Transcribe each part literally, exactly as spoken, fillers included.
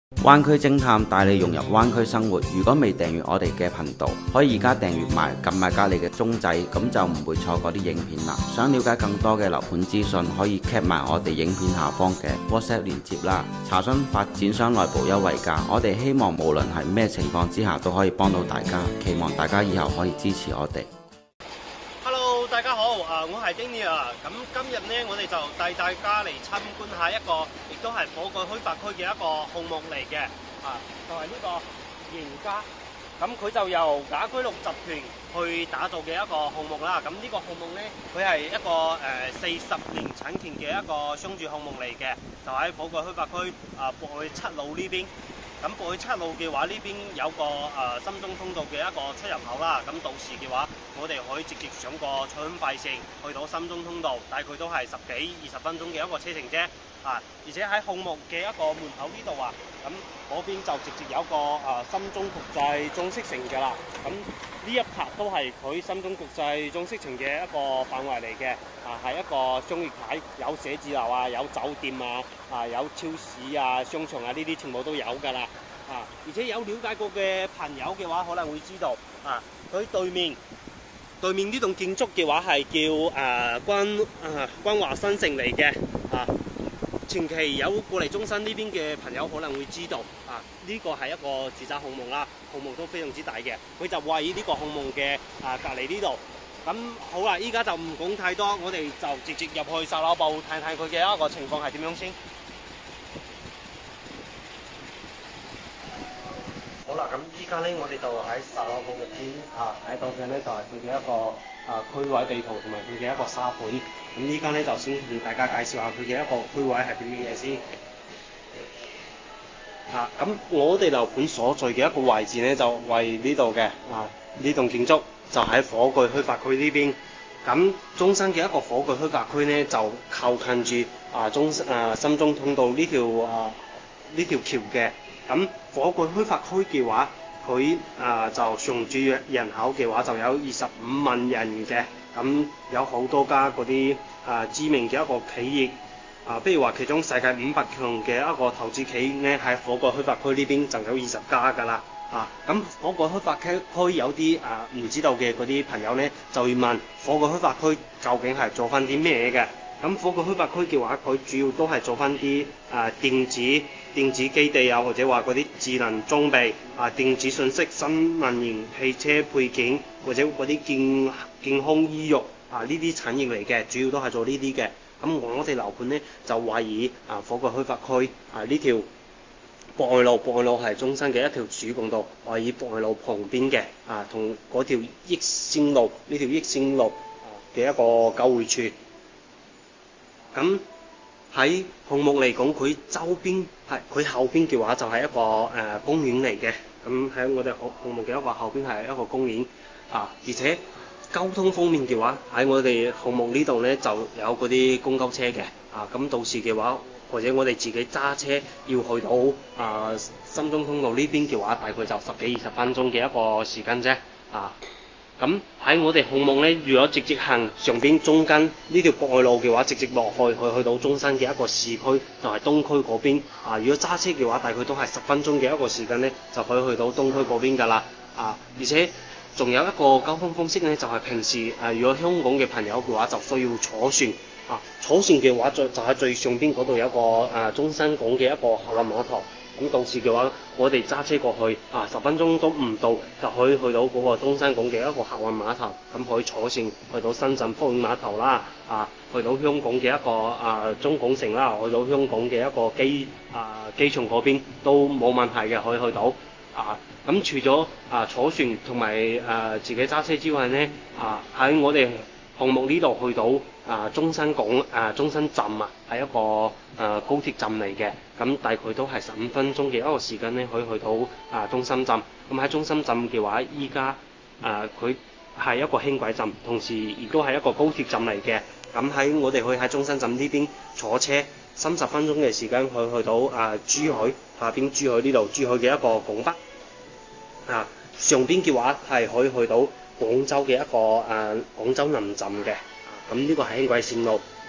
灣區偵探帶你融入灣區生活。如果未訂閱我哋嘅頻道，可以而家訂閱埋，撳埋隔離嘅鐘仔，咁就唔會錯過啲影片啦。想了解更多嘅樓盤資訊，可以 cap 埋我哋影片下方嘅 WhatsApp 連結啦。查詢發展商內部優惠價，我哋希望無論係咩情況之下都可以幫到大家。期望大家以後可以支持我哋。 Hello， 大家好，啊，我係 Danny 啊。咁今日呢，我哋就帶大家嚟參觀一下一個，亦都係火炬開發區嘅一個項目嚟嘅，啊，就係、是、呢個盈嘉。咁佢就由雅居樂集團去打造嘅一個項目啦。咁呢個項目呢，佢係一個誒四十年產權嘅一個商住項目嚟嘅，就喺火炬開發區啊博愛七路呢邊。咁博愛七路嘅話，呢邊有個誒、呃、深中通道嘅一個出入口啦。咁到時嘅話，我哋可以直接上個彩虹快線去到深中通道，大概都係十幾二十分鐘嘅一個車程啫。啊，而且喺項目嘅一個門口呢度啊，咁嗰邊就直接有個誒、呃、深中國際裝飾城㗎啦。咁呢一拍都係佢深中國際裝飾城嘅一個範圍嚟嘅。啊，係一個商業體，有寫字樓啊，有酒店啊，啊有超市啊、商場啊，呢啲全部都有㗎啦。啊，而且有了解過嘅朋友嘅話，可能會知道啊，佢對面對面呢棟建築嘅話係叫誒關誒關華新城嚟嘅。啊，前期有過嚟中山呢邊嘅朋友可能會知道，啊呢個係一個住宅項目啦，項目都非常之大嘅，佢就位於呢個項目嘅啊隔離呢度。咁好啦，依家就唔講太多，我哋就直接入去售樓部睇睇佢嘅一個情況係點樣先。好啦，咁依家咧，我哋就喺售樓部入邊啊，睇到嘅咧就係佢嘅一個啊區位地圖同埋佢嘅一個沙盤。咁依家咧就先同大家介紹下佢嘅一個區位係點嘅嘢先。啊，咁我哋樓盤所在嘅一個位置咧就位呢度嘅啊，呢棟建築。就喺火炬開發區呢邊，咁中山嘅一個火炬開發區呢，就靠近住啊中啊深中通道呢條啊呢條橋嘅。咁火炬開發區嘅話，佢啊就常住人口嘅話就有二十五萬人嘅。咁有好多家嗰啲啊知名嘅一個企業啊，譬如話其中世界五百強嘅一個投資企業呢，喺火炬開發區呢邊就有二十家㗎啦。啊，咁火炬開發區區有啲啊唔知道嘅嗰啲朋友呢，就會問火炬開發區究竟係做翻啲咩嘅？咁火炬開發區嘅話，佢主要都係做翻啲啊電子電子基地啊，或者話嗰啲智能裝備啊、電子信息、新能源汽車配件或者嗰啲健健康醫藥啊呢啲產業嚟嘅，主要都係做呢啲嘅。咁我哋樓盤呢，就位於啊火炬開發區啊呢條博愛路，博愛路係中山嘅一條主幹道，位於博愛路旁邊嘅，啊，同嗰條益線路呢條益線路嘅一個交匯處。咁喺項目嚟講，佢周邊係佢後邊嘅話就係一個誒、呃、公園嚟嘅。咁喺我哋項項目嘅一個後邊係一個公園，啊，而且交通方面嘅話，喺我哋項目呢度呢就有嗰啲公交車嘅，啊，咁到時嘅話。或者我哋自己揸車要去到啊、呃、深中通道呢邊嘅話，大概就十幾二十分鐘嘅一個時間啫。啊，咁喺我哋項目呢，如果直接行上邊中間呢條博愛路嘅話，直接落去去去到中山嘅一個市區，就係、是、東區嗰邊。啊，如果揸車嘅話，大概都係十分鐘嘅一個時間呢，就可以去到東區嗰邊㗎啦。啊，而且仲有一個交通方式呢，就係、是、平時誒、呃，如果香港嘅朋友嘅話，就需要坐船。啊，坐船嘅話，就就喺最上邊嗰度有一個誒、啊、中山港嘅一個客運碼頭。咁到時嘅話，我哋揸車過去啊，十分鐘都唔到，就可以去到嗰個中山港嘅一個客運碼頭。咁可以坐船去到深圳福永碼頭啦，啊，去到香港嘅一個啊中港城啦，去到香港嘅一個機啊機場嗰邊都冇問題嘅，可以去到。啊，咁除咗啊坐船同埋誒自己揸車之外呢，啊喺我哋項目呢度去到啊中山港啊中山站啊，係一個誒、啊、高鐵站嚟嘅，咁大概都係十五分鐘嘅一個時間咧，可以去到啊中心站。咁喺中心站嘅話，依家誒佢係一個輕軌站，同時亦都係一個高鐵站嚟嘅。咁喺我哋去喺中山站呢邊坐車三十分鐘嘅時間，可以去到啊珠海下邊珠海呢度珠海嘅一個港北啊，上邊嘅話係可以去到廣州嘅一個誒、啊、廣州南站嘅，咁、啊、呢個係輕軌線路。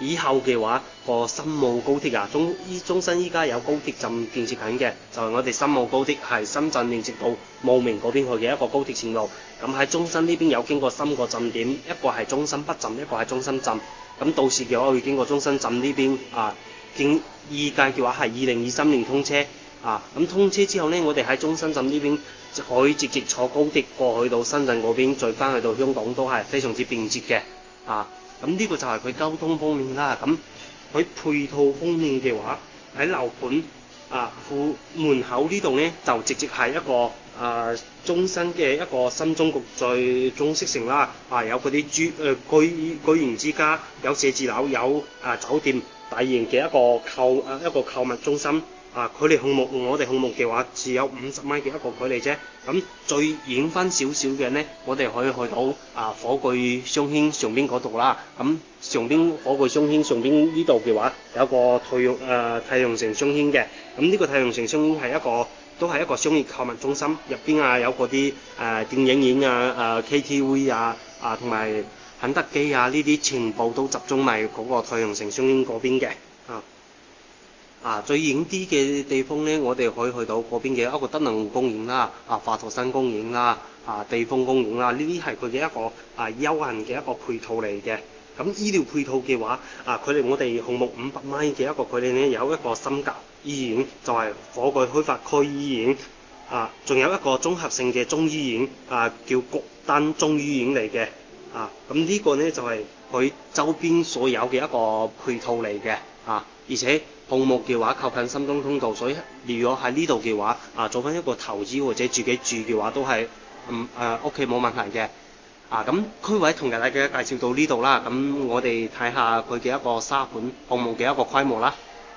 以後嘅話，個深澳高鐵啊，中依中新依家有高鐵站建設緊嘅，就係、是、我哋深澳高鐵，係深圳連接到茂名嗰邊去嘅一個高鐵線路。咁喺中新呢邊有經過三個站點，一個係中新北站，一個係中新站。咁到時嘅話會經過中新站呢邊啊，經預計嘅話係二零二三年通車啊。咁通車之後呢，我哋喺中新站呢邊就可以直接坐高鐵過去到深圳嗰邊，再翻去到香港都係非常之便捷嘅啊。咁呢個就係佢交通方面啦。咁佢配套方面嘅話，喺樓盤啊庫門口呢度呢，就直接係一個啊中新嘅一個新中國在中式城啦。啊有嗰啲居誒居居園之家，有寫字樓，有啊酒店，大型嘅一個購啊一個購物中心。啊，距離項目我哋項目嘅話只有五十米嘅一個距離啫。咁最遠翻少少嘅呢，我哋可以去到啊火炬雙興上邊嗰度啦。咁上邊火炬雙興上邊呢度嘅話，有個太陽誒、呃、太陽城雙興嘅。咁呢個太陽城雙興係一個都係一個商業購物中心，入邊啊有嗰啲誒電影院啊、誒、呃、K T V 啊、啊同埋肯德基啊呢啲全部都集中埋嗰個太陽城雙興嗰邊嘅啊。啊，最遠啲嘅地方呢，我哋可以去到嗰邊嘅一個德能公園啦，啊華佗山公園啦，啊地豐公園啦，呢啲係佢嘅一個啊休閒嘅一個配套嚟嘅。咁醫療配套嘅話，啊佢離我哋項目五百米嘅一個距離呢，有一個三甲醫院，就係、是、火炬開發區醫院，啊仲有一個綜合性嘅中醫院，啊叫國丹中醫院嚟嘅，啊咁呢個呢，就係、是、佢周邊所有嘅一個配套嚟嘅，啊而且。項目嘅話靠近深東通道，所以如果喺呢度嘅話，啊做翻一個投資或者自己住嘅話，都係嗯誒屋企冇問題嘅。啊咁區位同大家介紹到呢度啦，咁我哋睇下佢嘅一個沙盤項目嘅一個規模啦。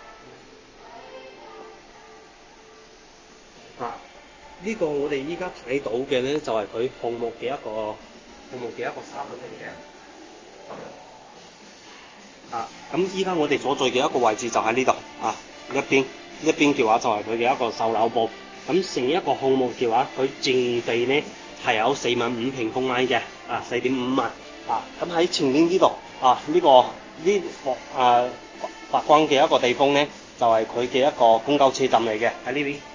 啊，呢、這個我哋依家睇到嘅呢，就係、是、佢項目嘅一個項目嘅一個沙盤嚟嘅。啊，咁依家我哋所在嘅一個位置就喺呢度啊，一邊一邊嘅話就係佢嘅一個售樓部。咁成一個項目嘅話，佢淨地呢係有四萬五平方米嘅，啊四點五萬啊。咁喺前面呢度啊，呢、這個呢個啊白光嘅一個地方呢，就係佢嘅一個公交車站嚟嘅，喺呢邊。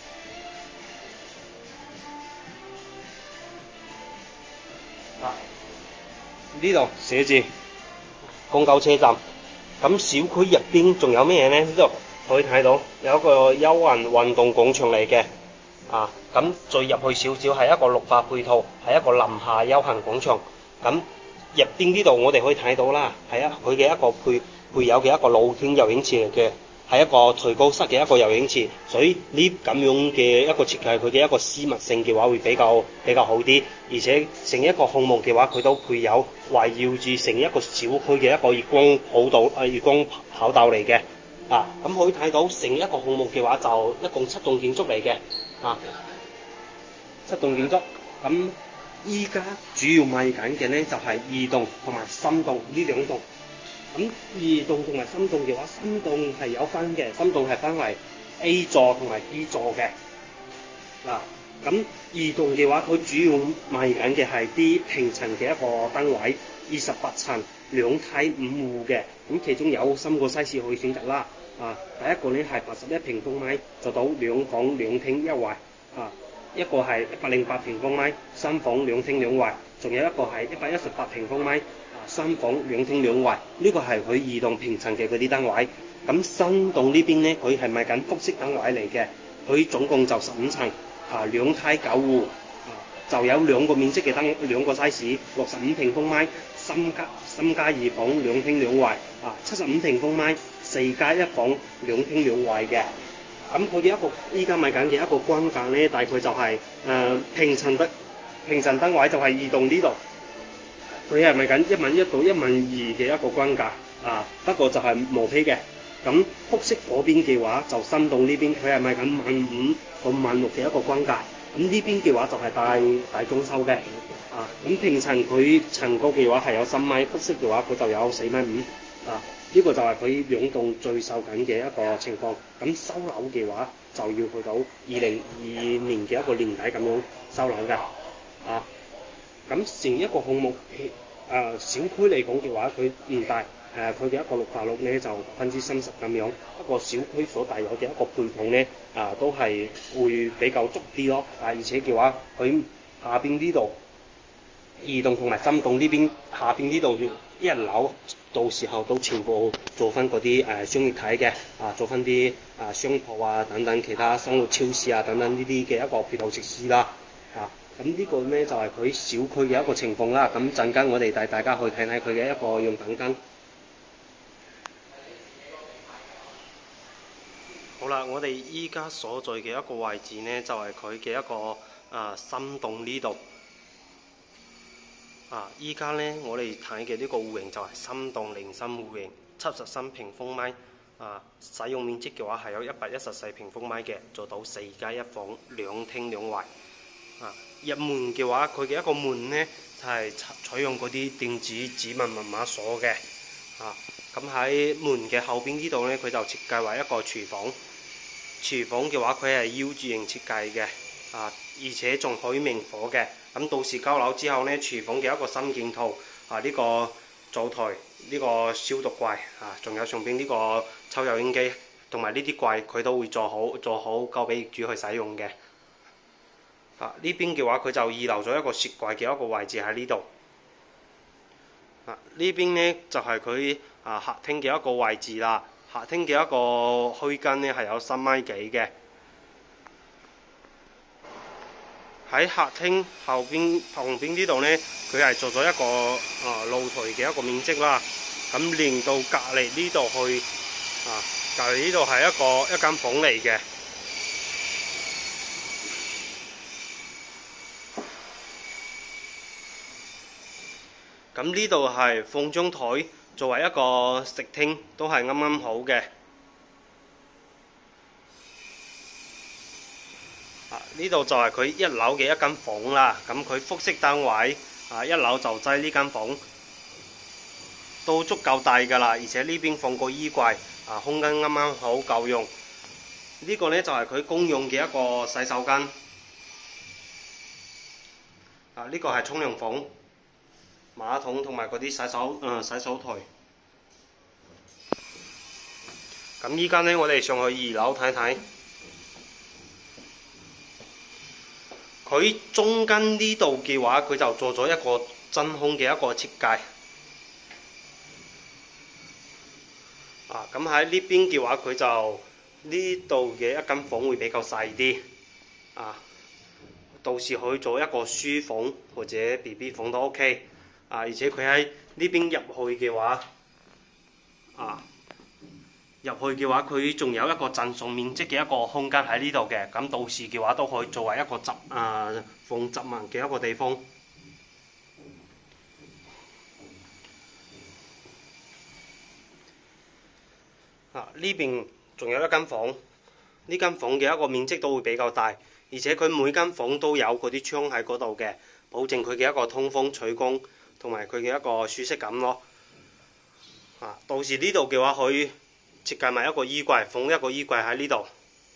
啊，呢度寫住公交車站。咁小區入邊仲有咩嘢呢？呢度可以睇到有一個休閒運動廣場嚟嘅，啊咁再入去少少係一個綠化配套，係一個林下休閒廣場。咁入邊呢度我哋可以睇到啦，係啊佢嘅一個配配有嘅一個露天游泳池嚟嘅，係一個最高室嘅一個游泳池，所以呢咁樣嘅一個設計，佢嘅一個私密性嘅話會比較比較好啲，而且成一個項目嘅話，佢都配有圍繞住成一個小區嘅一個月光跑道啊月光跑道嚟嘅，啊咁可以睇到成一個項目嘅話就一共七棟建築嚟嘅，啊七棟建築，咁依家主要賣緊嘅呢就係、是、二棟同埋三棟呢兩棟。咁二棟同埋三棟嘅話，三棟係有分嘅，三棟係分為 A 座同埋 B 座嘅。嗱、啊，咁二棟嘅話，佢主要賣緊嘅係啲平層嘅一個單位，二十八層兩梯五戶嘅。咁其中有三個 size 可以選擇啦。啊，第一個呢係八十一平方米，就到兩房兩廳一衛。啊，一個係一百零八平方米，三房兩廳兩衛，仲有一個係一百一十八平方米。三房兩廳兩衛，呢個係佢二棟平層嘅嗰啲單位。咁新棟呢邊呢，佢係賣緊複式單位嚟嘅，佢總共就十五層，啊兩梯九戶，啊就有兩個面積嘅單，兩個 size， 六十五平方米，三加三加二房兩廳兩衛，啊七十五平方米，四加一房兩廳兩衛嘅。咁佢嘅一個依家賣緊嘅一個均價呢，大概就係、是、誒、呃、平層的平層單位就係二棟呢度。佢係賣緊一萬一到一萬二嘅一個均價，啊不過就係毛坯嘅。咁複式嗰邊嘅話，就新棟呢邊佢係賣緊萬五到萬六嘅一個均價。咁呢邊嘅話就係大大裝修嘅，啊咁平層佢層高嘅話係有三米，複式嘅話佢就有四米五，啊呢、這個就係佢兩棟最受緊嘅一個情況。咁收樓嘅話就要去到二零二二年嘅一個年底咁樣收樓㗎，啊。咁成一個項目誒小區嚟講嘅話，佢唔大，誒佢嘅一個綠化率咧就百分之三十咁樣。不過小區所帶有嘅一個配套咧，啊都係會比較足啲咯。啊而且嘅話，佢下邊呢度二棟同埋三棟呢邊下邊呢度一樓，到時候都全部做翻嗰啲誒商業體嘅，啊做翻啲啊商鋪啊等等其他生活超市啊等等呢啲嘅一個配套設施啦。啊咁呢個咧就係、是、佢小區嘅一個情況啦。咁陣間我哋帶大家去睇睇佢嘅一個用品間。好啦，我哋依家所在嘅一個位置呢，就係佢嘅一個啊深洞呢度。啊！依家呢，我哋睇嘅呢個戶型就係深洞零芯戶型，七十三平方米。啊，使用面積嘅話係有一百一十四平方米嘅，做到四間一房，兩廳兩衛。啊，入門嘅話，佢嘅一個門呢，就係、是、採用嗰啲電子指紋密碼鎖嘅。啊，咁喺門嘅後邊呢度呢，佢就設計為一個廚房。廚房嘅話，佢係腰柱形設計嘅。啊，而且仲可以明火嘅。咁到時交樓之後呢，廚房嘅一個新件套啊，呢、這個灶台、呢、這個消毒櫃啊，仲有上邊呢個抽油煙機同埋呢啲櫃，佢都會做好做好交俾業主去使用嘅。啊，呢邊嘅話佢就預留咗一個雪櫃嘅一個位置喺呢度。啊，呢邊呢就係、是、佢啊客廳嘅一個位置啦。客廳嘅一個虛間呢係有三米幾嘅。喺客廳後邊旁邊呢度呢，佢係做咗一個啊露台嘅一個面積啦。咁連到隔離呢度去啊，隔離呢度係一個一間房嚟嘅。咁呢度係放張台作為一個食廳，都係啱啱好嘅。啊，呢度就係佢一樓嘅一間房啦。咁佢複式單位啊，一樓就擠呢間房，都足夠大㗎啦。而且呢邊放個衣櫃，啊，空間啱啱好夠用。呢個呢就係佢公用嘅一個洗手間。啊，呢個係沖涼房。馬桶同埋嗰啲洗手，嗯，洗手台。咁依家呢，我哋上去二樓睇睇。佢中間呢度嘅話，佢就做咗一個真空嘅一個設計。啊，咁喺呢邊嘅話，佢就呢度嘅一間房會比較細啲。啊，到時可以做一個書房或者 B B 房都 OK。啊！而且佢喺呢邊入去嘅話，啊入去嘅話，佢仲有一個贈送面積嘅一個空間喺呢度嘅。咁到時嘅話都可以作為一個雜啊放雜物嘅一個地方。啊！呢邊仲有一間房，呢間房嘅一個面積都會比較大，而且佢每間房都有嗰啲窗喺嗰度嘅，保證佢嘅一個通風採光。同埋佢嘅一個舒適感咯。啊，到時呢度嘅話，可以設計埋一個衣櫃，放一個衣櫃喺呢度。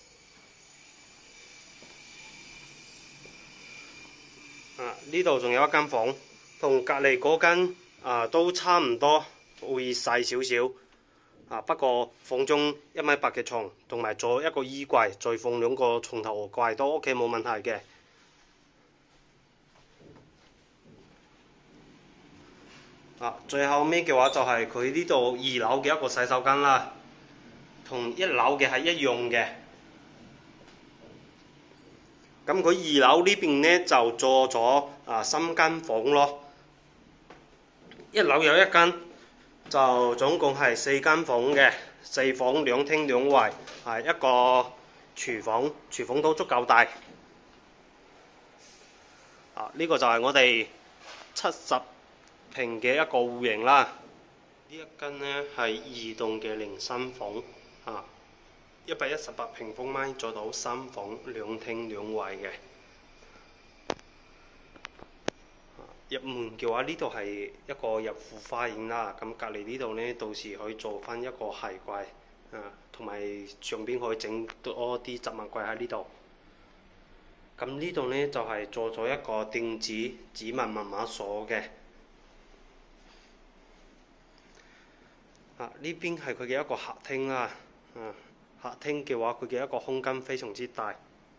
啊，呢度仲有一間房，同隔離嗰間啊都差唔多，會細少少。啊，不過放張一米八嘅床，同埋做一個衣櫃，再放兩個床頭櫃都 OK 冇問題嘅。啊，最後尾嘅話就係佢呢度二樓嘅一個洗手間啦，同一樓嘅係一樣嘅。咁佢二樓呢邊呢就做咗啊三間房咯，一樓有一間，就總共係四間房嘅，四房兩廳兩衛，係一個廚房，廚房都足夠大。啊，呢個就係我哋七十平嘅一個戶型啦。呢一間呢係二棟嘅零三房，啊，一百一十八平方米做到三房兩廳兩衛嘅。入門嘅話，呢度係一個入戶花園啦。咁隔離呢度呢，到時可以做翻一個鞋櫃，啊，同埋上邊可以整多啲雜物櫃喺呢度。咁呢度呢，就係、是、做咗一個電子指紋密碼鎖嘅。 啊，呢邊係佢嘅一個客廳啦。啊，客廳嘅話，佢嘅一個空間非常之大。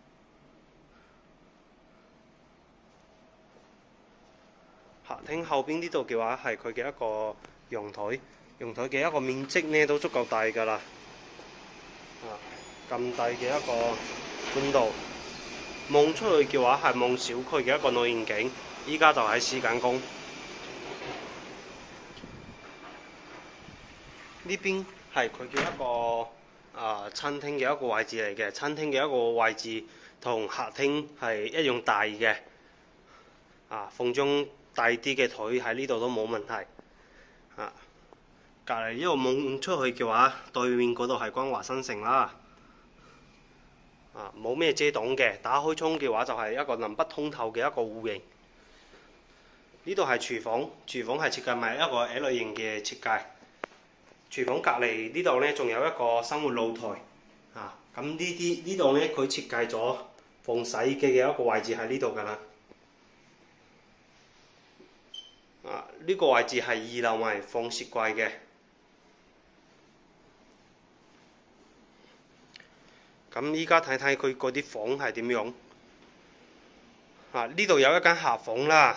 客廳後邊呢度嘅話係佢嘅一個陽台，陽台嘅一個面積呢都足夠大㗎啦。啊，咁大嘅一個寬度，望出去嘅話係望小區嘅一個內現景。依家就喺施緊工。呢邊係佢嘅一個啊、呃、餐廳嘅一個位置嚟嘅，餐廳嘅一個位置同客廳係一樣大嘅。啊，放張大啲嘅台喺呢度都冇問題。啊，隔離呢度望出去嘅話，對面嗰度係光華新城啦。啊，冇咩遮擋嘅，打開窗嘅話就係一個南北通透嘅一個戶型。呢度係廚房，廚房係設計埋一個 L 型嘅設計。廚房隔離呢度呢，仲有一個生活露台。啊，咁呢啲呢度呢，佢設計咗放洗衣機嘅一個位置喺呢度㗎啦。啊，呢個位置係二樓埋放雪櫃嘅。咁依家睇睇佢嗰啲房係點樣。啊，呢度有一間客房啦，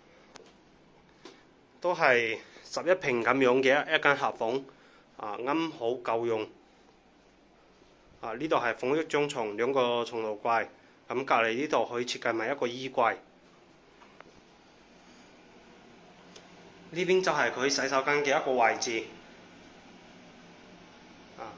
都係十一平咁樣嘅一一間客房。啊，啱好夠用。啊，呢度係放一張床，兩個床頭櫃。咁隔離呢度可以設計埋一個衣櫃。呢邊就係佢洗手間嘅一個位置。啊，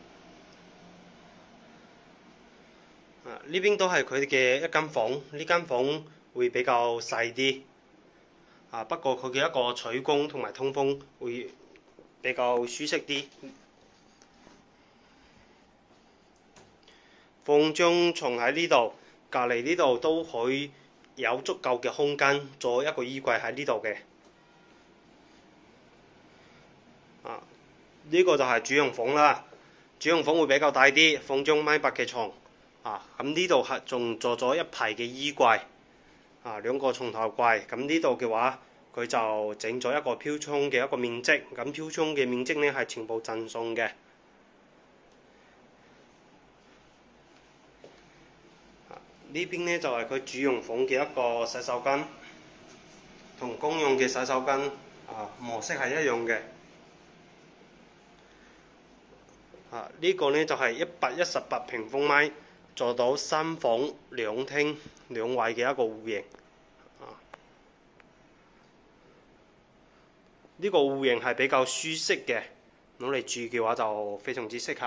啊呢邊都係佢嘅一間房，呢間房會比較細啲。啊，不過佢嘅一個採光同埋通風會比較舒適啲。放張床喺呢度，隔離呢度都可以有足夠嘅空間做一個衣櫃喺呢度嘅。啊，呢個就係主陽房啦。主陽房會比較大啲，放張米八嘅床。啊，咁呢度係仲做咗一排嘅衣櫃。啊，兩個床頭櫃。咁呢度嘅話，佢就整咗一個飄窗嘅一個面積。咁飄窗嘅面積呢係全部贈送嘅。呢邊呢就係佢主陽房嘅一個洗手間，同公用嘅洗手間啊模式係一樣嘅。啊，呢個呢就係一百一十八平方米，做到三房兩廳兩衛嘅一個戶型。啊，呢個戶型係比較舒適嘅，攞嚟住嘅話就非常之適合。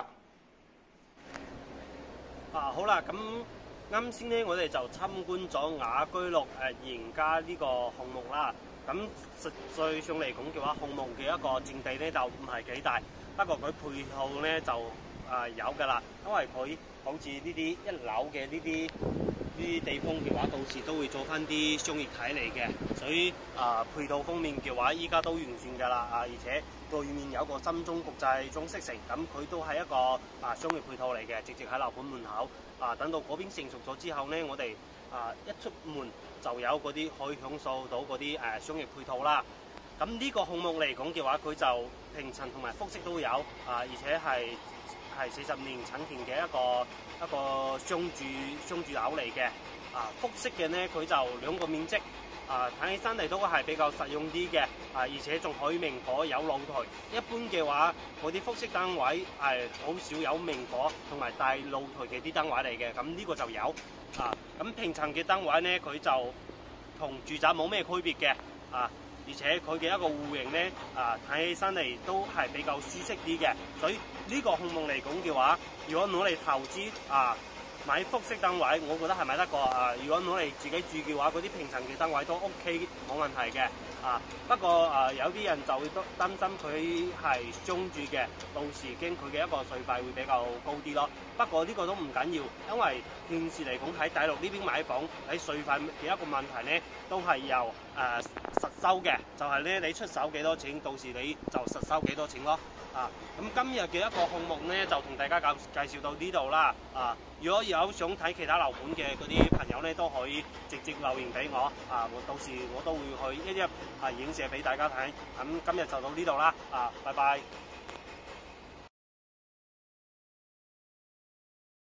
啊，好啦，咁。啱先呢，我哋就參觀咗雅居樂誒贏家呢個項目啦。咁實際上嚟講嘅話，項目嘅一個佔地呢就唔係幾大，不過佢配套呢就誒、呃、有㗎啦。因為佢好似呢啲一樓嘅呢啲呢啲地方嘅話，到時都會做翻啲商業體嚟嘅，所以啊、呃、配套方面嘅話，依家都完善㗎啦。啊，而且對面有個深中國際裝飾城，咁佢都係一個啊商業配套嚟嘅，直接喺樓盤門口。啊，等到嗰邊成熟咗之後呢，我哋啊一出門就有嗰啲可以享受到嗰啲誒商業配套啦。咁呢個項目嚟講嘅話，佢就平層同埋複式都有，啊，而且係係四十年產權嘅一個一個商住商住樓嚟嘅。啊，複式嘅呢，佢就兩個面積。啊，睇起身嚟都係比較實用啲嘅，啊，而且仲可以明火有露台。一般嘅話，嗰啲複式單位係好少有明火同埋帶露台嘅啲單位嚟嘅，咁呢個就有。啊，咁平層嘅單位呢，佢就同住宅冇咩區別嘅，啊，而且佢嘅一個戶型呢，啊，睇起身嚟都係比較舒適啲嘅。所以呢個項目嚟講嘅話，如果攞嚟投資啊，買複式單位，我覺得係買得過啊！如果攞嚟自己住嘅話，嗰啲平層嘅單位都 OK 冇問題嘅啊。不過啊，有啲人就會都擔心佢係商住嘅，到時驚佢嘅一個稅費會比較高啲咯。不過呢個都唔緊要，因為現時嚟講喺大陸呢邊買房喺稅費嘅一個問題呢，都係由誒、呃、實收嘅，就係、是、咧你出手幾多錢，到時你就實收幾多錢咯。啊，咁今日嘅一個項目呢，就同大家介介紹到呢度啦。啊，如果有想睇其他樓盤嘅嗰啲朋友呢，都可以直接留言俾我。啊，我到時我都會去一一啊影射俾大家睇。咁今日就到呢度啦。啊，拜拜。